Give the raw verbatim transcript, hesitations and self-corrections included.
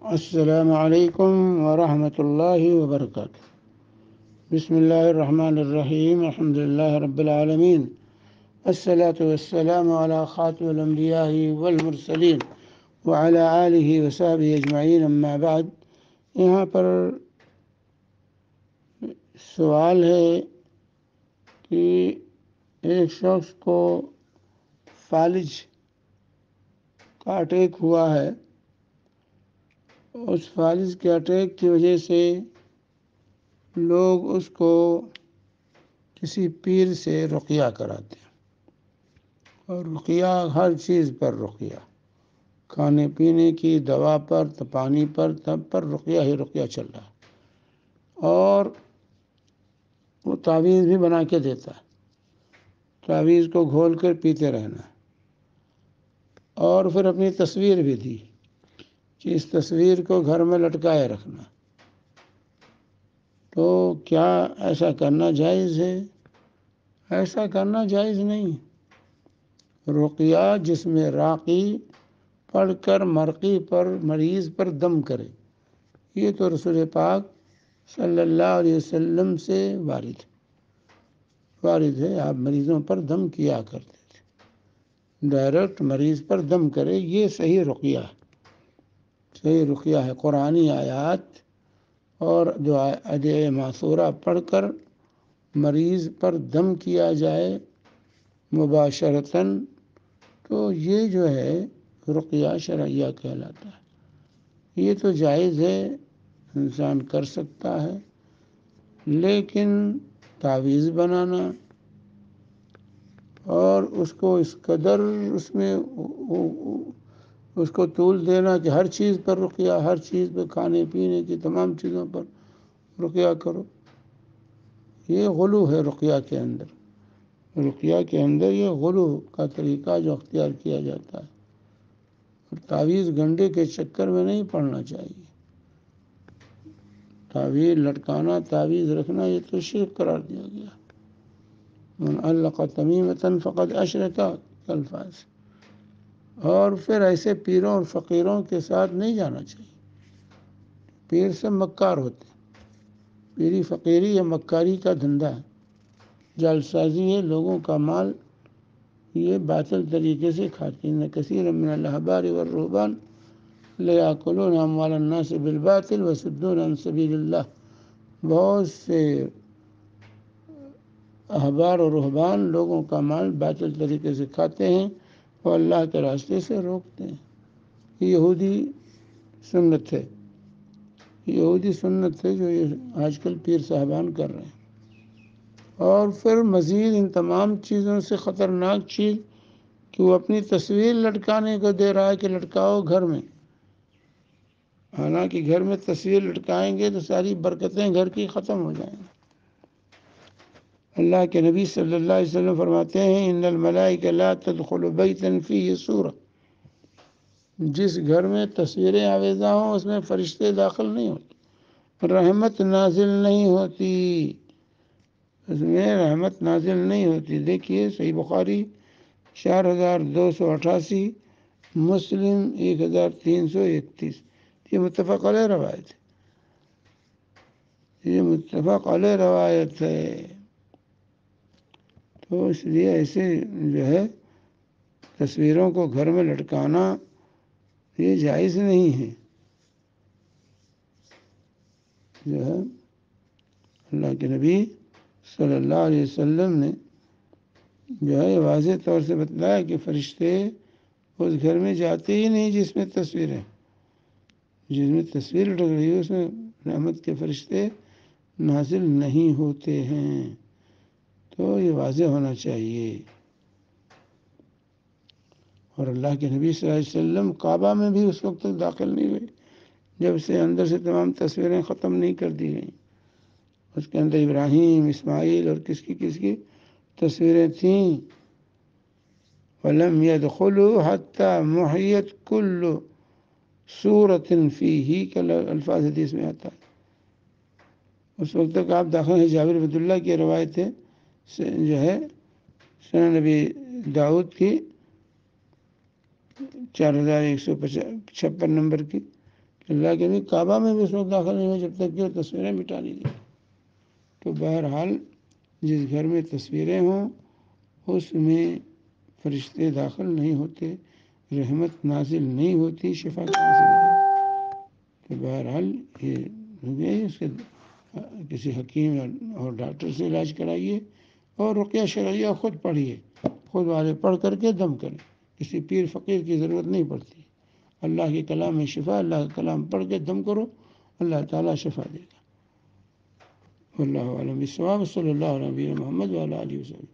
السلام علیکم ورحمۃ اللہ وبرکاتہ۔ بسم اللہ الرحمن الرحیم، الحمد للہ رب العالمین، الصلاۃ والسلام علی خاتم الانبیاء والمرسلین وعلی آلہ وصحبہ اجمعین، اما بعد۔ یہاں پر سوال ہے کہ ایک شخص کو فالج کا اٹیک ہوا ہے، اس فالج کے اٹیک کی وجہ سے لوگ اس کو کسی پیر سے رقیہ کراتے ہیں، اور رقیہ ہر چیز پر رقیہ، کھانے پینے کی، دوا پر، پانی پر، تب پر رقیہ ہی رقیہ چل رہا ہے، اور وہ تعویذ بھی بنا کے دیتا ہے، تعویذ کو گھول کر پیتے رہنا، اور پھر اپنی تصویر بھی دی کہ اس تصویر کو گھر میں لٹکائے رکھنا۔ تو کیا ایسا کرنا جائز ہے؟ ایسا کرنا جائز نہیں۔ رقیہ جس میں راقی پڑھ کر مرقی پر، مریض پر دم کرے، یہ تو رسول پاک صلی اللہ علیہ وسلم سے وارد وارد ہے۔ آپ مریضوں پر دم کیا کرتے تھے، ڈائریکٹ مریض پر دم کرے، یہ صحیح رقیہ ہے، صحیح رقیہ ہے۔ قرآنی آیات اور دعا ادعیہ معثورہ پڑھ کر مریض پر دم کیا جائے مباشرتاً، تو یہ جو ہے رقیہ شرعیہ کہلاتا ہے۔ یہ تو جائز ہے، انسان کر سکتا ہے، لیکن تعویذ بنانا اور اس کو اس قدر اس میں اس کو طول دینا کہ ہر چیز پر رقیہ، ہر چیز پہ، کھانے پینے کی تمام چیزوں پر رقیہ کرو، یہ غلو ہے رقیہ کے اندر۔ رقیہ کے اندر یہ غلو کا طریقہ جو اختیار کیا جاتا ہے، اور تعویذ گنڈے کے چکر میں نہیں پڑنا چاہیے۔ تعویذ لٹکانا، تعویذ رکھنا، یہ تو شرک قرار دیا گیا۔ من علق تمیمۃ فقد اشرک الفاظ۔ اور پھر ایسے پیروں اور فقیروں کے ساتھ نہیں جانا چاہیے، پیر سے مکار ہوتے ہیں۔ پیری فقیری یا مکاری کا دھندا ہے، جعلسازی ہے، لوگوں کا مال یہ باطل طریقے سے کھاتے ہیں۔ کثیر من الاحبار والرہبان لیاکلون اموال الناس بالباطل ویصدون عن سبیل اللہ۔ بہت سے احبار اور رہبان لوگوں کا مال باطل طریقے سے کھاتے ہیں اور اللہ کے راستے سے روکتے ہیں۔ یہودی سنت ہے، یہودی سنت ہے جو یہ آج کل پیر صاحبان کر رہے ہیں۔ اور پھر مزید ان تمام چیزوں سے خطرناک چیز کہ وہ اپنی تصویر لٹکانے کو دے رہا ہے کہ لٹکاؤ گھر میں، حالانکہ گھر میں تصویر لٹکائیں گے تو ساری برکتیں گھر کی ختم ہو جائیں گی۔ اللہ کے نبی صلی اللہ علیہ وسلم فرماتے ہیں ان الملائکہ لا تدخل بیتا فیہ سورہ، جس گھر میں تصویریں آویزاں ہوں اس میں فرشتے داخل نہیں ہوتے، رحمت نازل نہیں ہوتی، اس میں رحمت نازل نہیں ہوتی۔ دیکھیے صحیح بخاری چار ہزار دو سو اٹھاسی، مسلم ایک ہزار تین سو اکتیس، یہ متفق علیہ روایت ہے، یہ متفق علیہ روایت ہے۔ تو اس لیے ایسے جو ہے تصویروں کو گھر میں لٹکانا یہ جائز نہیں ہے۔ جو ہے اللہ کے نبی صلی اللہ علیہ وسلم نے جو ہے واضح طور سے بتلایا کہ فرشتے اس گھر میں جاتے ہی نہیں جس میں تصویریں، جس میں تصویر لٹک رہی ہے اس میں رحمت کے فرشتے نازل نہیں ہوتے ہیں۔ تو یہ واضح ہونا چاہیے۔ اور اللہ کے نبی صلی اللہ علیہ وسلم کعبہ میں بھی اس وقت تک داخل نہیں ہوئے جب سے اندر سے تمام تصویریں ختم نہیں کر دی گئیں۔ اس کے اندر ابراہیم، اسماعیل اور کس کی کس کی تصویریں تھیں۔ وَلَمْ يَدْخُلُوا حَتَّى مُحِيَتْ كُلُّ صُورَةٍ فِيهِ کے الفاظ حدیث میں آتا ہے۔ اس وقت تک آپ داخل ہیں۔ جابر بن عبداللہ کی روایت ہے جو ہے سنن نبی داؤد کی چار ہزار ایک سو چھپن نمبر کی، اللہ کے نبی کعبہ میں بھی اس وقت داخل نہیں ہوئے جب تک کہ تصویریں مٹا نہیں دی۔ تو بہرحال جس گھر میں تصویریں ہوں اس میں فرشتے داخل نہیں ہوتے، رحمت نازل نہیں ہوتی، شفا کہاں سے ملے؟ تو بہرحال یہ اس کے کسی حکیم اور ڈاکٹر سے علاج کرائیے، اور رقیہ شرعیہ خود پڑھیے، خود والے پڑھ کر کے دم کریں، کسی پیر فقیر کی ضرورت نہیں پڑتی۔ اللہ کے کلام میں شفا، اللہ کا کلام پڑھ کے دم کرو، اللہ تعالیٰ شفا دے گا۔ واللہ اعلم بالصواب، صلی اللہ علیہ محمد وعلی آلہ وسلم۔